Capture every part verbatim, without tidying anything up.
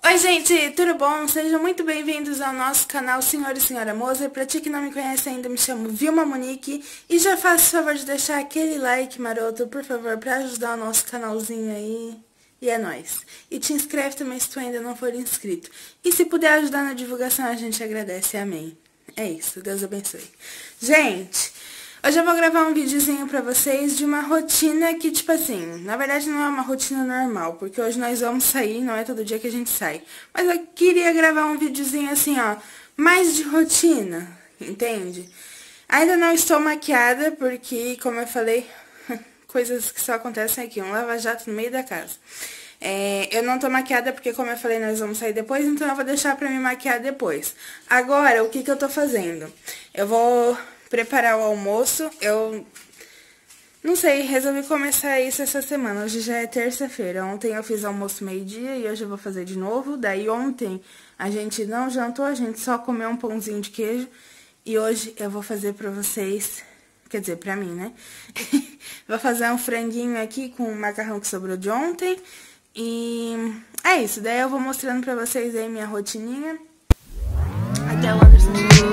Oi gente, tudo bom? Sejam muito bem-vindos ao nosso canal Senhor e Senhora Moser. Pra ti que não me conhece ainda, me chamo Vilma Monique. E já faço o favor de deixar aquele like maroto, por favor, pra ajudar o nosso canalzinho aí. E é nóis. E te inscreve também se tu ainda não for inscrito. E se puder ajudar na divulgação, a gente agradece. Amém. É isso, Deus abençoe. Gente, hoje eu vou gravar um videozinho pra vocês de uma rotina que, tipo assim, na verdade não é uma rotina normal, porque hoje nós vamos sair, não é todo dia que a gente sai. Mas eu queria gravar um videozinho assim, ó, mais de rotina, entende? Ainda não estou maquiada, porque, como eu falei, coisas que só acontecem aqui, um lava-jato no meio da casa. É, eu não tô maquiada porque, como eu falei, nós vamos sair depois, então eu vou deixar pra me maquiar depois. Agora, o que que eu tô fazendo? Eu vou preparar o almoço, eu não sei, resolvi começar isso essa semana, hoje já é terça-feira. Ontem eu fiz almoço meio-dia e hoje eu vou fazer de novo. Daí ontem a gente não jantou, a gente só comeu um pãozinho de queijo. E hoje eu vou fazer pra vocês, quer dizer, pra mim, né? Vou fazer um franguinho aqui com o macarrão que sobrou de ontem. E é isso, daí eu vou mostrando pra vocês aí minha rotininha. Até o Anderson.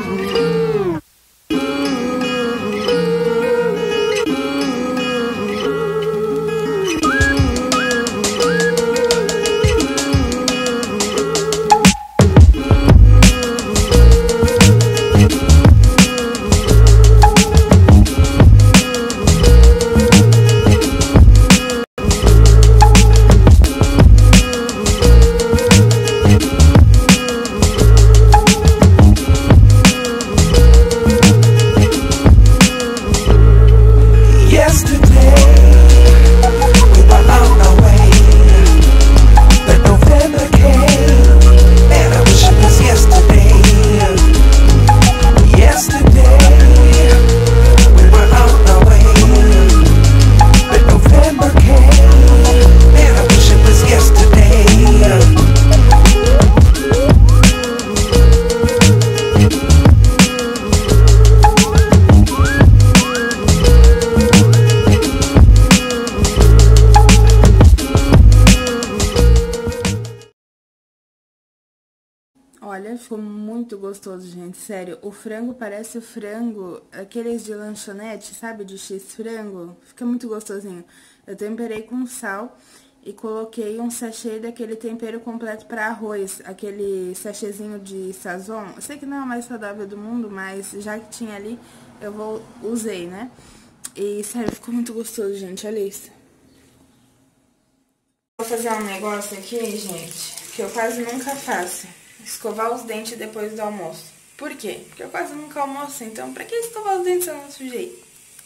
Olha, ficou muito gostoso, gente, sério. O frango parece o frango, aqueles de lanchonete, sabe, de X-frango. Fica muito gostosinho. Eu temperei com sal e coloquei um sachê daquele tempero completo para arroz, aquele sachêzinho de sazon. Eu sei que não é o mais saudável do mundo, mas já que tinha ali, eu vou usei, né? E, sério, ficou muito gostoso, gente, olha isso. Vou fazer um negócio aqui, gente, que eu quase nunca faço. Escovar os dentes depois do almoço. Por quê? Porque eu quase nunca almoço, então pra que escovar os dentes se eu não sujei?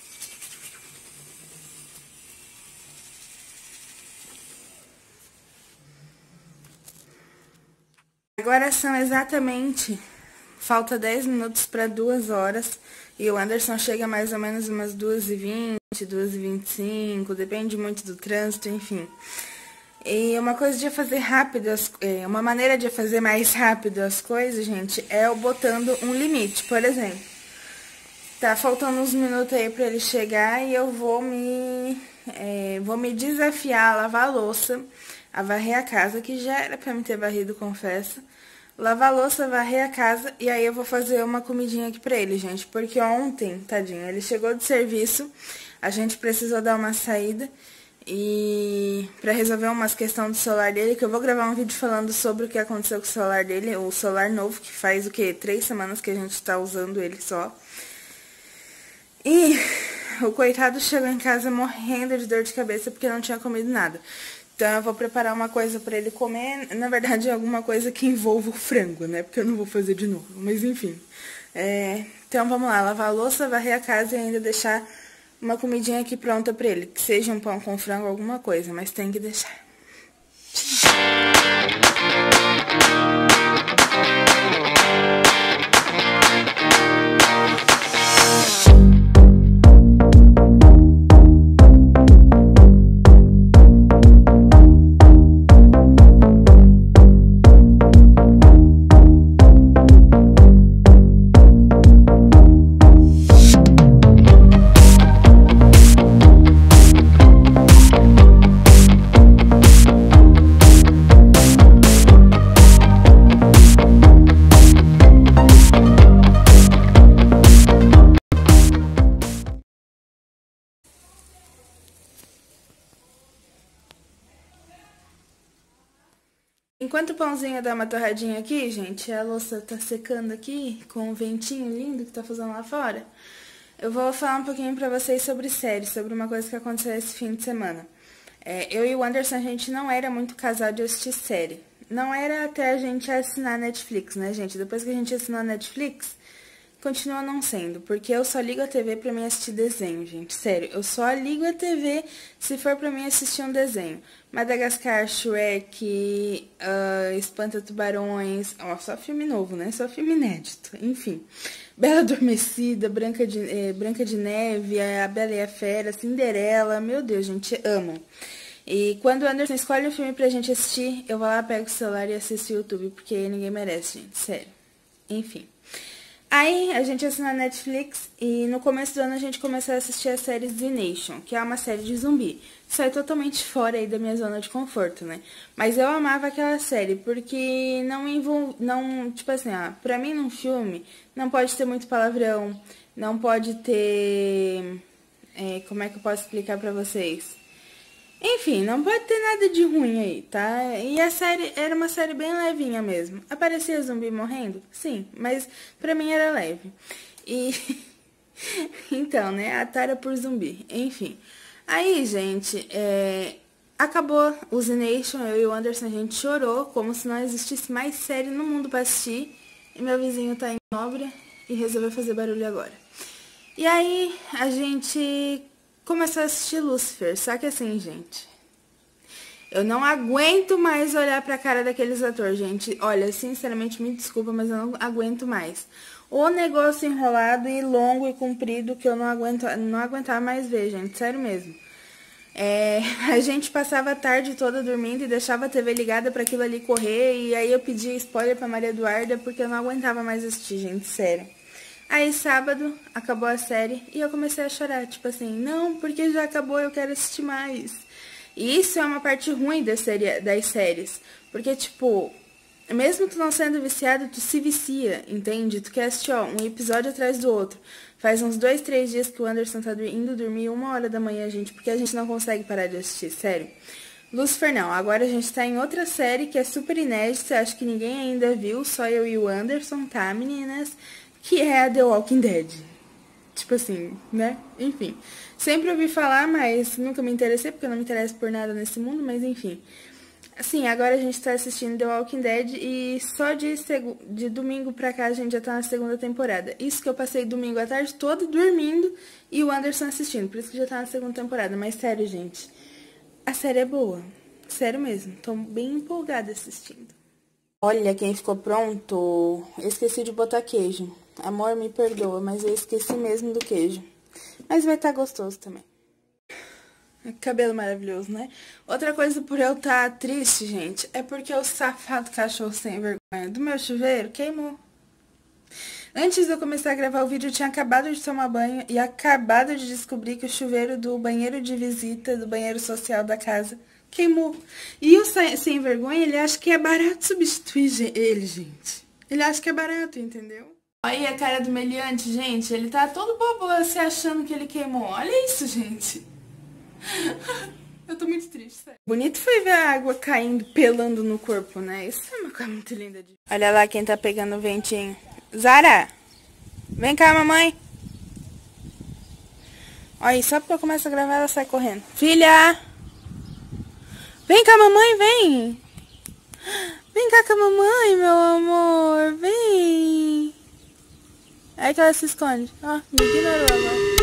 Agora são exatamente, falta dez minutos para duas horas. E o Anderson chega mais ou menos umas duas e vinte, duas e vinte e cinco, depende muito do trânsito, enfim. E uma coisa de fazer rápido, as, uma maneira de fazer mais rápido as coisas, gente, é eu botando um limite. Por exemplo, tá faltando uns minutos aí pra ele chegar e eu vou me, é, vou me desafiar a lavar a louça, a varrer a casa, que já era pra me ter varrido, confesso. Lavar a louça, varrer a casa e aí eu vou fazer uma comidinha aqui pra ele, gente. Porque ontem, tadinho, ele chegou de serviço, a gente precisou dar uma saída. E pra resolver umas questões do celular dele, que eu vou gravar um vídeo falando sobre o que aconteceu com o celular dele, o celular novo, que faz o que? Três semanas que a gente tá usando ele só. E o coitado chegou em casa morrendo de dor de cabeça porque não tinha comido nada. Então eu vou preparar uma coisa pra ele comer, na verdade alguma coisa que envolva o frango, né? Porque eu não vou fazer de novo, mas enfim. É, então vamos lá, lavar a louça, varrer a casa e ainda deixar uma comidinha aqui pronta pra ele, que seja um pão com frango, alguma coisa, mas tem que deixar. Enquanto o pãozinho dá uma torradinha aqui, gente, a louça tá secando aqui, com o ventinho lindo que tá fazendo lá fora, eu vou falar um pouquinho pra vocês sobre série, sobre uma coisa que aconteceu esse fim de semana. É, eu e o Anderson, a gente não era muito casal de assistir série. Não era até a gente assinar a Netflix, né, gente? Depois que a gente assinou a Netflix, continua não sendo, porque eu só ligo a T V pra mim assistir desenho, gente. Sério, eu só ligo a T V se for pra mim assistir um desenho. Madagascar, Shrek, uh, Espanta-Tubarões... Ó, só filme novo, né? Só filme inédito, enfim. Bela Adormecida, Branca de, eh, Branca de Neve, A Bela e a Fera, Cinderela... Meu Deus, gente, amo. E quando o Anderson escolhe um filme pra gente assistir, eu vou lá, pego o celular e assisto o YouTube, porque ninguém merece, gente, sério. Enfim. Aí, a gente assinou a Netflix e no começo do ano a gente começou a assistir a série Z Nation, que é uma série de zumbi. Sai totalmente fora aí da minha zona de conforto, né? Mas eu amava aquela série, porque não envolve... Não, tipo assim, ó, pra mim num filme não pode ter muito palavrão, não pode ter... É, como é que eu posso explicar pra vocês? Enfim, não pode ter nada de ruim aí, tá? E a série era uma série bem levinha mesmo. Aparecia zumbi morrendo? Sim, mas pra mim era leve. E... então, né? A tara por zumbi. Enfim. Aí, gente, é... acabou o Z Nation, eu e o Anderson, a gente chorou como se não existisse mais série no mundo pra assistir. E meu vizinho tá em obra e resolveu fazer barulho agora. E aí, a gente... começou a assistir Lucifer, só que assim, gente, eu não aguento mais olhar pra cara daqueles atores, gente. Olha, sinceramente, me desculpa, mas eu não aguento mais. O negócio enrolado e longo e comprido que eu não, aguento, não aguentava mais ver, gente, sério mesmo. É, a gente passava a tarde toda dormindo e deixava a T V ligada pra aquilo ali correr, e aí eu pedia spoiler pra Maria Eduarda porque eu não aguentava mais assistir, gente, sério. Aí, sábado, acabou a série e eu comecei a chorar, tipo assim, não, porque já acabou, eu quero assistir mais. E isso é uma parte ruim das, série, das séries, porque, tipo, mesmo tu não sendo viciado, tu se vicia, entende? Tu quer assistir, ó, um episódio atrás do outro. Faz uns dois, três dias que o Anderson tá indo dormir uma hora da manhã, gente, porque a gente não consegue parar de assistir, sério. Lucifer não, agora a gente tá em outra série que é super inédita, acho que ninguém ainda viu, só eu e o Anderson, tá, meninas? Que é a The Walking Dead. Tipo assim, né? Enfim. Sempre ouvi falar, mas nunca me interessei, porque eu não me interesso por nada nesse mundo, mas enfim. Assim, agora a gente tá assistindo The Walking Dead e só de, de domingo pra cá a gente já tá na segunda temporada. Isso que eu passei domingo à tarde toda dormindo e o Anderson assistindo, por isso que já tá na segunda temporada. Mas sério, gente, a série é boa. Sério mesmo, tô bem empolgada assistindo. Olha quem ficou pronto. Eu esqueci de botar queijo. Amor, me perdoa, mas eu esqueci mesmo do queijo. Mas vai estar gostoso também. Cabelo maravilhoso, né? Outra coisa por eu estar triste, gente, é porque o safado cachorro sem vergonha do meu chuveiro queimou. Antes de eu começar a gravar o vídeo, eu tinha acabado de tomar banho e acabado de descobrir que o chuveiro do banheiro de visita, do banheiro social da casa, queimou. E o sem vergonha, ele acha que é barato substituir ele, gente. Ele acha que é barato, entendeu? Olha a cara do meliante, gente. Ele tá todo bobo se achando que ele queimou. Olha isso, gente. Eu tô muito triste, sério. Bonito foi ver a água caindo, pelando no corpo, né? Isso é uma coisa muito linda de... Olha lá quem tá pegando o ventinho. Zara! Vem cá, mamãe. Olha, só porque eu começo a gravar, ela sai correndo. Filha! Vem cá, mamãe, vem! Vem cá com a mamãe, meu amor, vem! Aí que ela se esconde. Ó, me ignorou agora.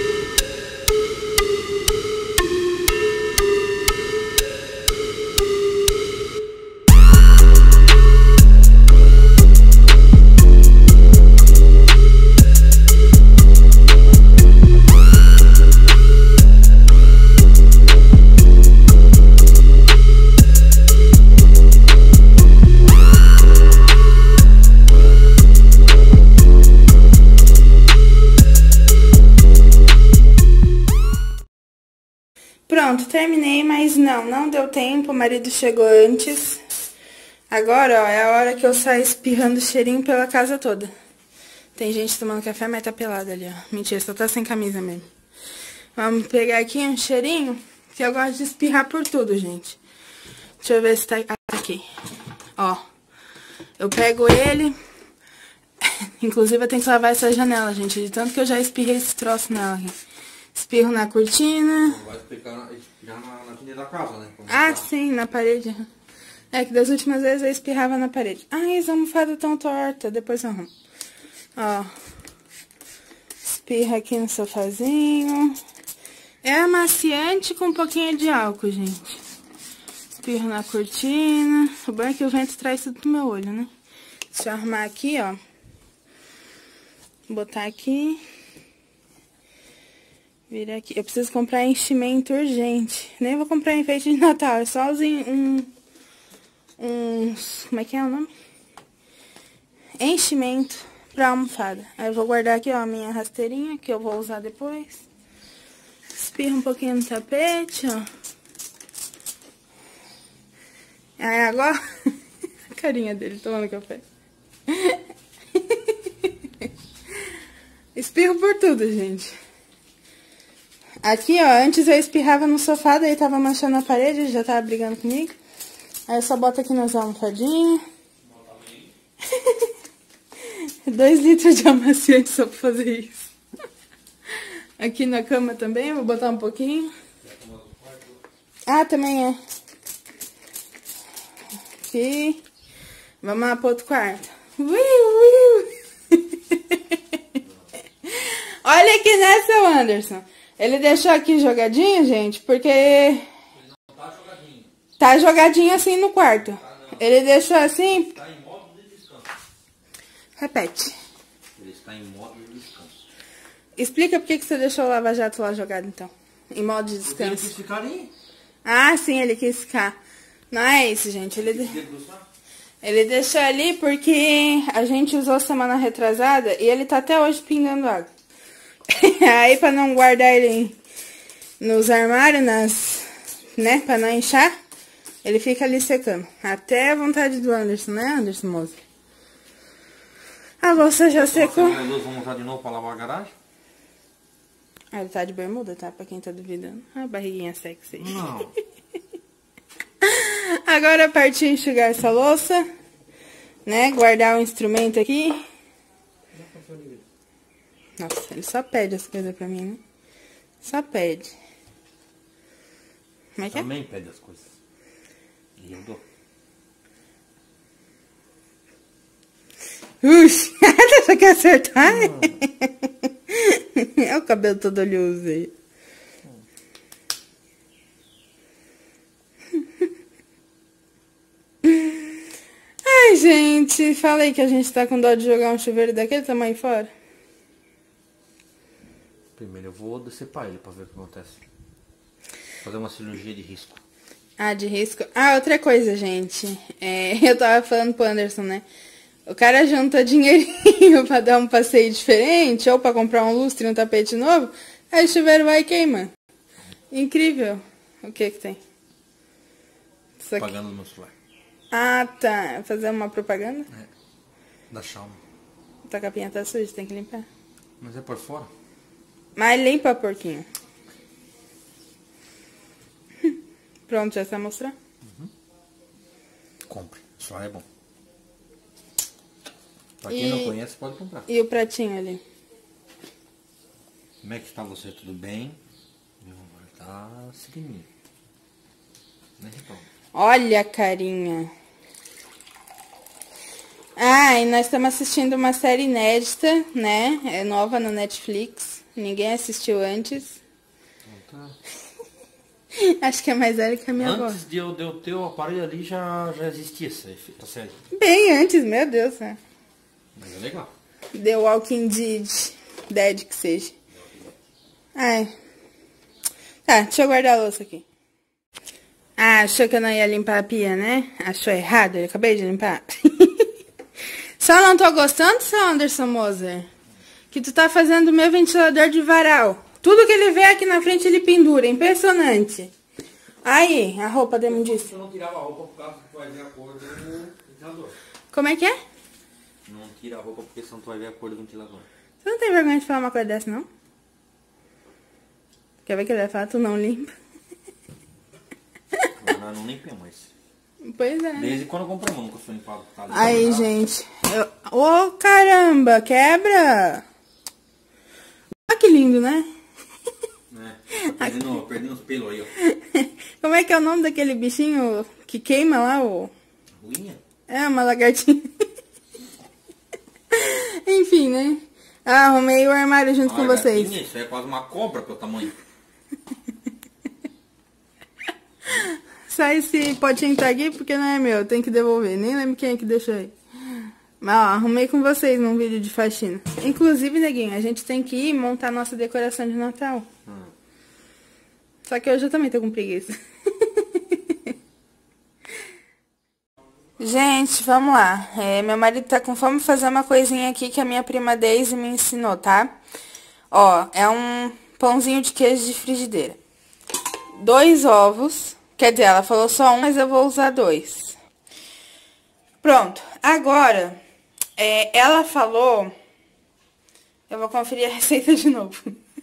Pronto, terminei, mas não, não deu tempo, o marido chegou antes. Agora, ó, é a hora que eu saio espirrando cheirinho pela casa toda. Tem gente tomando café, mas tá pelada ali, ó. Mentira, só tá sem camisa mesmo. Vamos pegar aqui um cheirinho, que eu gosto de espirrar por tudo, gente. Deixa eu ver se tá aqui. Ó, eu pego ele... Inclusive eu tenho que lavar essa janela, gente, de tanto que eu já espirrei esse troço nela aqui. Espirro na cortina. Vai explicar já na, na avenida da casa, né? Como Ah, tá. sim, na parede. É que das últimas vezes eu espirrava na parede. Ai, as almofadas tão tortas, depois eu arrumo. Ó, espirra aqui no sofazinho. É amaciante com um pouquinho de álcool, gente. Espirro na cortina. O bom é que o vento traz tudo pro meu olho, né? Deixa eu arrumar aqui, ó. Botar aqui. Vira aqui. Eu preciso comprar enchimento urgente. Nem vou comprar enfeite de Natal. É só um... Uns... Como é que é o nome? Enchimento pra almofada. Aí eu vou guardar aqui, ó, a minha rasteirinha, que eu vou usar depois. Espirra um pouquinho no tapete, ó. Aí agora... A carinha dele tomando café. Espirro por tudo, gente. Aqui, ó, antes eu espirrava no sofá, daí tava manchando a parede, ele já tava brigando comigo. Aí eu só boto aqui nas almofadinhas. Dois litros de amaciante só pra fazer isso. Aqui na cama também, vou botar um pouquinho. Ah, também é. Aqui. Vamos lá pro outro quarto. Ui, ui. Olha aqui nessa, Anderson. Ele deixou aqui jogadinho, gente, porque... Ele não tá jogadinho. Tá jogadinho assim no quarto. Ah, ele deixou assim... Tá em modo de descanso. Repete. Ele está em modo de descanso. Explica por que que você deixou o lava-jato lá jogado, então. Em modo de descanso. Ele quis ficar ali. Ah, sim, ele quis ficar. Não é isso, gente. Ele, ele deixou ali porque a gente usou semana retrasada e ele tá até hoje pingando água. Aí, pra não guardar ele nos armários, nas, né, pra não inchar, ele fica ali secando. Até a vontade do Anderson, né, Anderson Moser? A louça já secou. Vamos usar de novo pra lavar a garagem? Ah, ele tá de bermuda, tá? Pra quem tá duvidando. Ah, barriguinha sexy. Não. Agora partiu enxugar essa louça, né, guardar o instrumento aqui. Nossa, ele só pede as coisas pra mim, né? Só pede. Como é que é? Também pede as coisas. E eu dou. Ux, você quer acertar? É o cabelo todo oleoso aí. Ai, gente, falei que a gente tá com dó de jogar um chuveiro daquele tamanho fora. Primeiro eu vou decepar ele pra ver o que acontece. Fazer uma cirurgia de risco. Ah, de risco. Ah, outra coisa, gente. É, eu tava falando pro Anderson, né? O cara junta dinheirinho pra dar um passeio diferente, ou pra comprar um lustre e um tapete novo, aí o chuveiro vai e queima. Incrível. O que que tem? Isso aqui. Pagando no meu celular. Ah, tá. Fazer uma propaganda? É. Da Xiaomi. Tua capinha tá suja, tem que limpar. Mas é por fora? Mas limpa, porquinho. Pronto, já está mostrar? Uhum. Compre. Só é bom. Pra quem E... não conhece, pode comprar. E o pratinho ali? Como é que está você? Tudo bem? Meu amor, tá silininho. Nem reclama. Olha a carinha. Ah, e nós estamos assistindo uma série inédita, né? É nova na Netflix. Ninguém assistiu antes. Então, tá. Acho que é mais velha que a minha avó. Antes de eu, de eu ter o aparelho ali, já, já existia essa, essa série. Bem antes, meu Deus, né? Mas é legal. The Walking Dead. Dead que seja. Ai. Tá, deixa eu guardar a louça aqui. Ah, achou que eu não ia limpar a pia, né? Achou errado? Eu acabei de limpar. Só não tô gostando, seu Anderson Moser, que tu tá fazendo o meu ventilador de varal. Tudo que ele vê aqui na frente, ele pendura. Impressionante. Aí, a roupa da imundice. Eu não tirava a roupa por causa que tu vai ver a cor do ventilador. Como é que é? Não tira a roupa porque senão tu vai ver a cor do ventilador. Você não tem vergonha de falar uma coisa dessa, não? Quer ver que ele vai falar, tu não limpa? Agora não limpei mais. Pois é. Desde quando compramos, nunca foi limpado. Tá aí, gente. Ô, oh, caramba, quebra! Olha que lindo, né? É, tá perdendo, perdendo os pelos aí, ó. Como é que é o nome daquele bichinho que queima lá, ô? Ruinha? É, uma lagartinha. Enfim, né? Ah, arrumei o armário junto com vocês. Isso aí é quase uma cobra pelo tamanho. Sai esse potinho tá aqui porque não é meu, tem que devolver. Nem lembro quem é que deixou aí. Mas ó, arrumei com vocês num vídeo de faxina. Inclusive, neguinho, a gente tem que ir montar nossa decoração de Natal. Hum. Só que hoje eu também tô com preguiça. Gente, vamos lá. É, meu marido tá com fome de fazer uma coisinha aqui que a minha prima Daisy me ensinou, tá? Ó, é um pãozinho de queijo de frigideira. Dois ovos. Quer dizer, ela falou só um, mas eu vou usar dois. Pronto. Agora, é, ela falou... Eu vou conferir a receita de novo.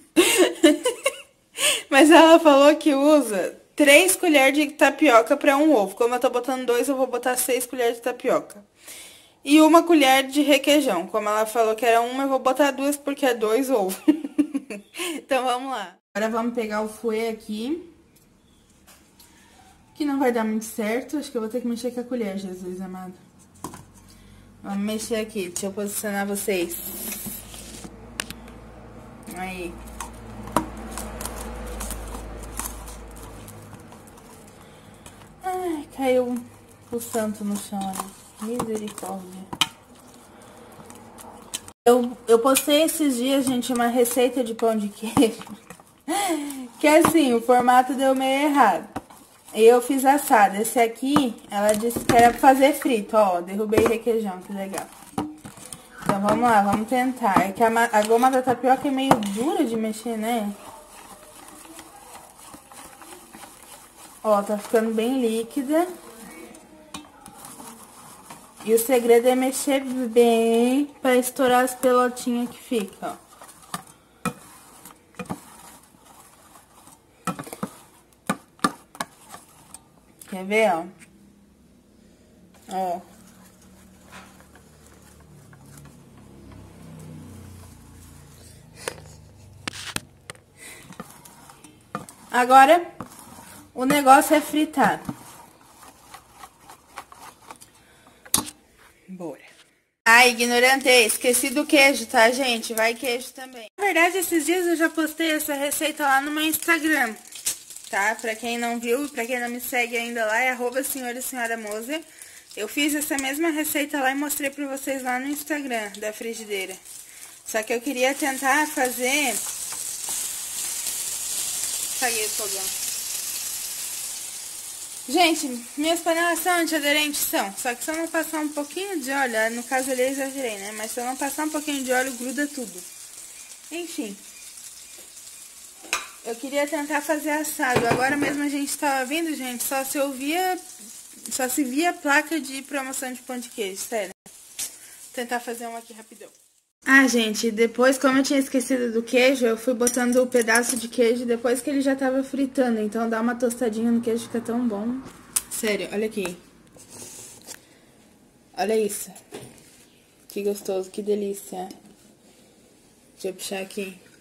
Mas ela falou que usa três colheres de tapioca para um ovo. Como eu tô botando dois, eu vou botar seis colheres de tapioca. E uma colher de requeijão. Como ela falou que era uma, eu vou botar duas porque é dois ovos. Então vamos lá. Agora vamos pegar o fouet aqui. Que não vai dar muito certo. Acho que eu vou ter que mexer com a colher, Jesus amado. Vamos mexer aqui. Deixa eu posicionar vocês. Aí. Ai, caiu o santo no chão ali. Misericórdia. Eu, eu postei esses dias, gente, uma receita de pão de queijo. Que assim, o formato deu meio errado. Eu fiz assado. Esse aqui, ela disse que era pra fazer frito. Ó, derrubei requeijão, que legal. Então vamos lá, vamos tentar. É que a, a goma da tapioca é meio dura de mexer, né? Ó, tá ficando bem líquida. E o segredo é mexer bem pra estourar as pelotinhas que ficam, ó. Quer ver, ó? Ó. Agora, o negócio é fritar. Bora. Ah, ignorante, esqueci do queijo, tá, gente? Vai queijo também. Na verdade, esses dias eu já postei essa receita lá no meu Instagram, tá? Pra quem não viu, pra quem não me segue ainda lá, é arroba senhor e senhora Moser. Eu fiz essa mesma receita lá e mostrei pra vocês lá no Instagram da frigideira. Só que eu queria tentar fazer... Apaguei o fogão. Gente, minhas panelas são antiaderentes, são. Só que se eu não passar um pouquinho de óleo, no caso ali eu exagerei, né? Mas se eu não passar um pouquinho de óleo, gruda tudo. Enfim. Eu queria tentar fazer assado. Agora mesmo a gente tava vendo, gente, só se ouvia... Só se via placa de promoção de pão de queijo, sério. Vou tentar fazer um aqui rapidão. Ah, gente, depois, como eu tinha esquecido do queijo, eu fui botando o pedaço de queijo depois que ele já tava fritando. Então, dá uma tostadinha no queijo, fica tão bom. Sério, olha aqui. Olha isso. Que gostoso, que delícia. Deixa eu puxar aqui.